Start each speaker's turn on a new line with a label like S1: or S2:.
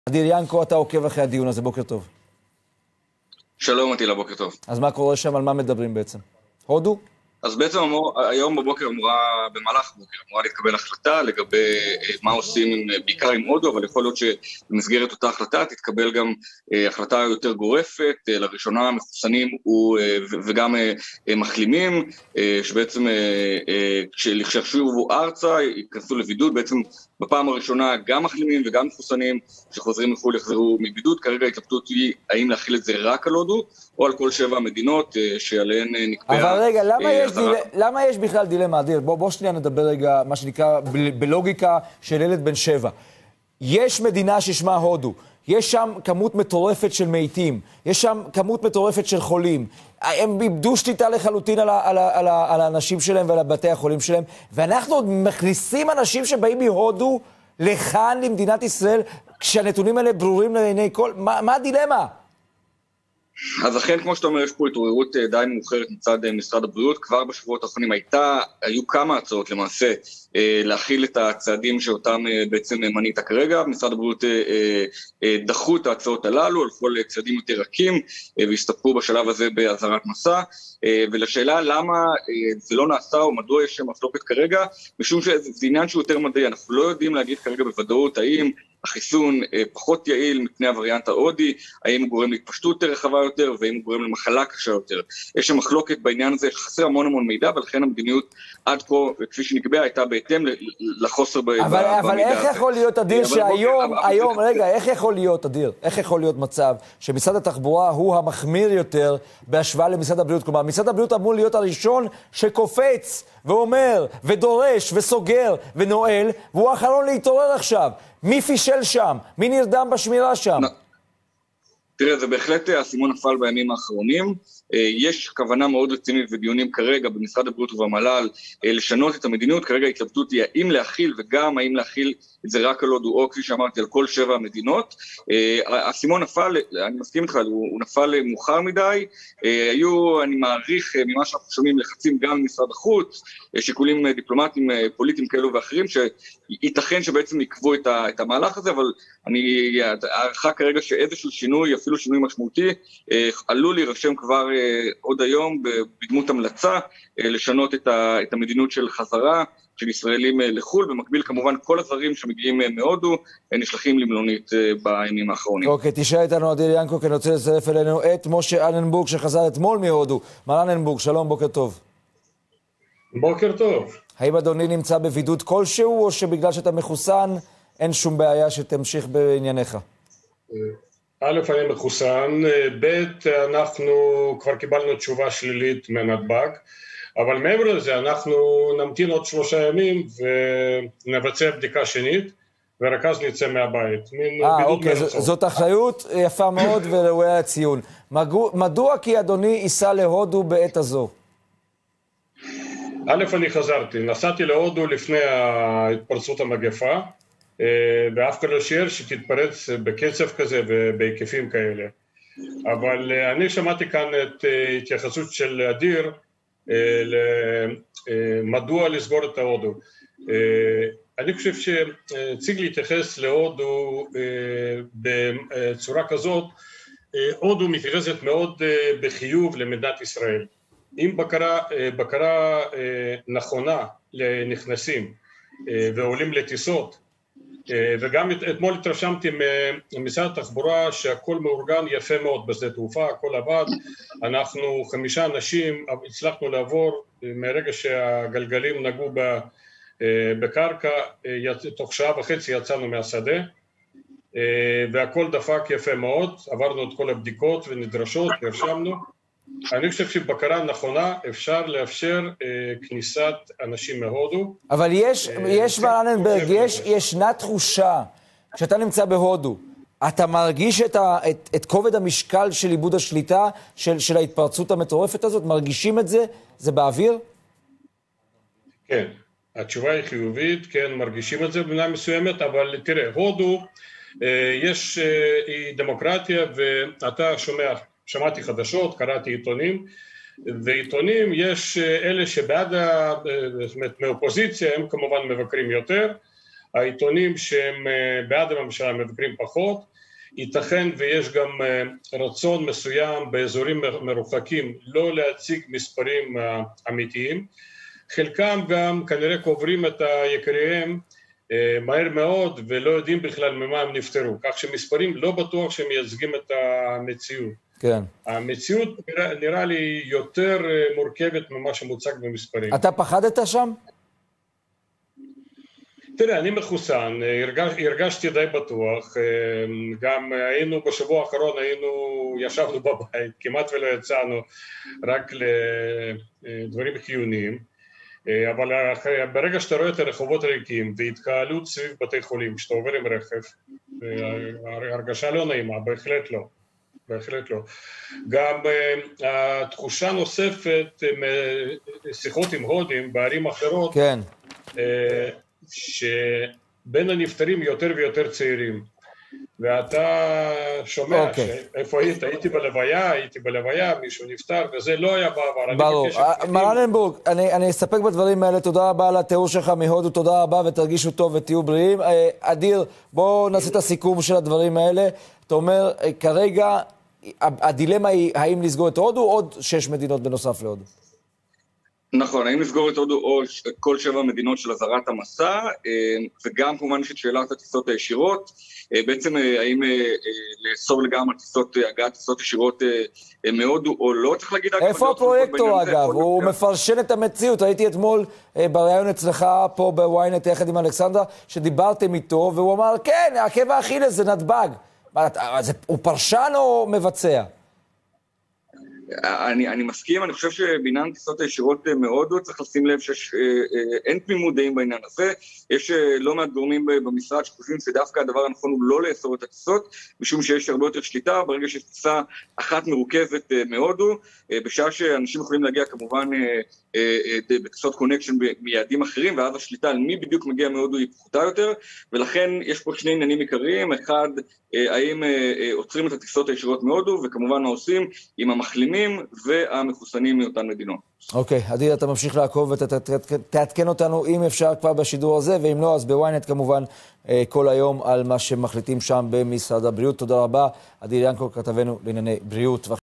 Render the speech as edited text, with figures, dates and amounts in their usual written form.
S1: אדיר ינקו, אתה עוקב אחרי הדיון הזה, בוקר טוב.
S2: שלום, עטילה, בוקר טוב.
S1: אז מה קורה שם, על מה מדברים בעצם? הודו?
S2: אז בעצם היום בבוקר במהלך הבוקר אמורה להתקבל החלטה לגבי מה עושים בעיקר עם הודו, אבל יכול להיות שבמסגרת אותה החלטה תתקבל גם החלטה יותר גורפת, לראשונה מחוסנים וגם מחלימים, שבעצם כששובו ארצה ייכנסו לבידוד, בעצם בפעם הראשונה גם מחלימים וגם מחוסנים שחוזרים מחו"ל יחזרו מבידוד. כרגע ההתלבטות היא האם להכיל את זה רק על הודו או על כל 7 המדינות שעליהן נקבעה.
S1: אבל רגע, למה יש בכלל דילמה, אדיר? בוא שנייה נדבר רגע, מה שנקרא, בלוגיקה של ילד בן 7. יש מדינה ששמה הודו, יש שם כמות מטורפת של מתים, יש שם כמות מטורפת של חולים, הם איבדו שליטה לחלוטין על האנשים שלהם ועל בתי החולים שלהם, ואנחנו עוד מכניסים אנשים שבאים מהודו לכאן למדינת ישראל, כשהנתונים האלה ברורים לעיני כל... מה הדילמה?
S2: אז אכן, כמו שאתה אומר, יש פה התעוררות די מאוחרת מצד משרד הבריאות. כבר בשבועות האחרונים היו כמה הצעות למעשה להכיל את הצעדים שאותם בעצם מנית כרגע. משרד הבריאות דחו את ההצעות הללו, הלכו לצעדים יותר רכים והסתפקו בשלב הזה בהזהרת מסע. ולשאלה למה זה לא נעשה או מדוע יש מחלוקת כרגע, משום שזה עניין שהוא יותר מדעי. אנחנו לא יודעים להגיד כרגע בוודאות האם החיסון פחות יעיל מפני הווריאנט ההודי, האם הוא גורם להתפשטות רחבה יותר, והאם הוא גורם למחלה קשה יותר. יש שם מחלוקת בעניין הזה, חסר המון מידע, ולכן המדיניות עד כה, כפי שנקבע, הייתה בהתאם לחוסר במידע.
S1: אבל איך יכול להיות, אדיר, שהיום, רגע, איך יכול להיות, אדיר, איך יכול להיות מצב שמשרד התחבורה הוא המחמיר יותר בהשוואה למשרד הבריאות? כלומר, משרד הבריאות אמור להיות הראשון שקופץ ואומר ודורש וסוגר ונועל, והוא האחרון להתעורר עכשיו. מי פישל שם? מי נרדם בשמירה שם?
S2: תראה, זה בהחלט הסימון נפל בימים האחרונים. יש כוונה מאוד רצינית ודיונים כרגע במשרד הבריאות ובמל"ל לשנות את המדיניות. כרגע ההתלבטות היא האם להכיל וגם האם להכיל את זה רק על הודו או כפי שאמרתי על כל 7 המדינות. הסימון נפל, אני מסכים איתך, הוא נפל מאוחר מדי. היו, אני מעריך ממה שאנחנו שומעים, לחצים גם ממשרד החוץ, שיקולים דיפלומטיים, פוליטיים כאלו ואחרים, שייתכן שבעצם יקבו את המהלך הזה, אבל אני הערכה כרגע שאיזשהו שינוי, אפילו שינוי משמעותי, עלול להירשם כבר עוד היום בדמות המלצה לשנות את המדיניות של חזרה של ישראלים לחול. במקביל כמובן כל הזרים שמגיעים מהודו נשלחים למלונית בימים האחרונים.
S1: אוקיי, תשאר איתנו אדיר ינקו, כי אני רוצה לצרף אלינו את משה אלנבורג שחזר אתמול מהודו. מר אלנבורג, שלום, בוקר טוב.
S3: בוקר טוב.
S1: האם אדוני נמצא בבידוד כלשהו, או שבגלל שאתה מחוסן אין שום בעיה שתמשיך בענייניך?
S3: א', אני מחוסן, ב', אנחנו כבר קיבלנו תשובה שלילית מנתב"ג, אבל מעבר לזה אנחנו נמתין עוד 3 ימים ונבצע בדיקה שנית, ורק אז נצא מהבית.
S1: אוקיי, זאת אחריות יפה מאוד וראויה לציון. מדוע כי אדוני ייסע להודו בעת הזו?
S3: א', אני חזרתי, נסעתי להודו לפני התפרצות המגפה, ואף אחד לא שיער שתתפרץ בקצב כזה ובהיקפים כאלה. אבל אני שמעתי כאן את התייחסות של אדיר מדוע לסגור את ההודו. אני חושב שצריך להתייחס להודו בצורה כזאת. הודו מתייחסת מאוד בחיוב למדינת ישראל. עם בקרה נכונה לנכנסים ועולים לטיסות, וגם אתמול התרשמתי ממשרד התחבורה שהכל מאורגן יפה מאוד בשדה תעופה, הכל עבד. אנחנו 5 אנשים הצלחנו לעבור מרגע שהגלגלים נגעו בקרקע, תוך 1.5 שעה יצאנו מהשדה, והכל דפק יפה מאוד, עברנו את כל הבדיקות ונדרשות, נרשמנו. אני חושב שבקרה נכונה אפשר לאפשר כניסת אנשים מהודו.
S1: אבל יש מר אלנברג, ישנה תחושה, כשאתה נמצא בהודו, אתה מרגיש את כובד המשקל של איבוד השליטה, של ההתפרצות המטורפת הזאת? מרגישים את זה? זה באוויר?
S3: כן, התשובה היא חיובית, כן, מרגישים את זה במידה מסוימת, אבל תראה, הודו היא דמוקרטיה, ואתה שמעתי חדשות, קראתי עיתונים, ועיתונים יש אלה שבעד, זאת אומרת, מאופוזיציה, הם כמובן מבקרים יותר, העיתונים שהם בעד הממשלה מבקרים פחות, ייתכן ויש גם רצון מסוים באזורים מרוחקים לא להציג מספרים אמיתיים, חלקם גם כנראה קוברים את יקיריהם מהר מאוד ולא יודעים בכלל ממה הם נפטרו, כך שמספרים לא בטוח שהם מייצגים את המציאות.
S1: כן.
S3: המציאות נראה לי יותר מורכבת ממה שמוצג במספרים.
S1: אתה פחדת שם?
S3: תראה, אני מחוסן, הרגשתי די בטוח, גם היינו בשבוע האחרון, ישבנו בבית, כמעט ולא יצאנו, רק לדברים חיוניים, אבל ברגע שאתה רואה את הרחובות ריקים והתקהלות סביב בתי חולים, כשאתה עובר עם רכב, הרגשה לא נעימה, בהחלט לא. בהחלט לא. גם התחושה נוספת, שיחות עם הודים בערים אחרות,
S1: כן.
S3: שבין הנפטרים יותר ויותר צעירים. ואתה שומע איפה היית? הייתי בלוויה, מישהו נפטר, וזה לא היה בעבר.
S1: ברור. מר אלנבורג, אני אסתפק בדברים האלה, תודה רבה על התיאור שלך מהודו, תודה רבה ותרגישו טוב ותהיו בריאים. אדיר, בואו נעשה את הסיכום של הדברים האלה. אתה אומר, כרגע הדילמה היא האם לסגור את הודו או עוד 6 מדינות בנוסף להודו?
S2: נכון, האם לסגור את הודו או כל 7 מדינות של הזרת המסע, וגם כמובן יש את שאלת הטיסות הישירות, בעצם האם לאסור לגמרי הגעת טיסות ישירות מהודו או לא, צריך להגיד...
S1: איפה הפרויקטור אגב? הוא מפרשן את המציאות, הייתי אתמול בראיון אצלך פה בוויינט יחד עם אלכסנדרה, שדיברתם איתו, והוא אמר, כן, עקב האכילס זה נתב"ג. הוא פרשן או מבצע?
S2: אני מסכים, אני חושב שבעניין טיסות הישירות מהודו צריך לשים לב שאין תמימות דעים בעניין הזה, יש לא מעט גורמים במשרד שחושבים שדווקא הדבר הנכון הוא לא לאסור את הטיסות, משום שיש הרבה יותר שליטה, ברגע שיש טיסה אחת מרוכזת מהודו, בשעה שאנשים יכולים להגיע כמובן בטיסות קונקשן מיעדים אחרים, ואז השליטה על מי בדיוק מגיע מהודו היא פחותה יותר, ולכן יש פה 2 עניינים עיקריים, אחד, האם עוצרים את הטיסות הישירות מהודו, וכמובן מה עושים עם המחלימים והמחוסנים מאותן מדינות.
S1: אוקיי, אדיר, אתה ממשיך לעקוב ותעדכן אותנו אם אפשר כבר בשידור הזה, ואם לא, אז בוויינט כמובן כל היום על מה שמחליטים שם במשרד הבריאות. תודה רבה, אדיר ינקו, כתבנו לענייני בריאות.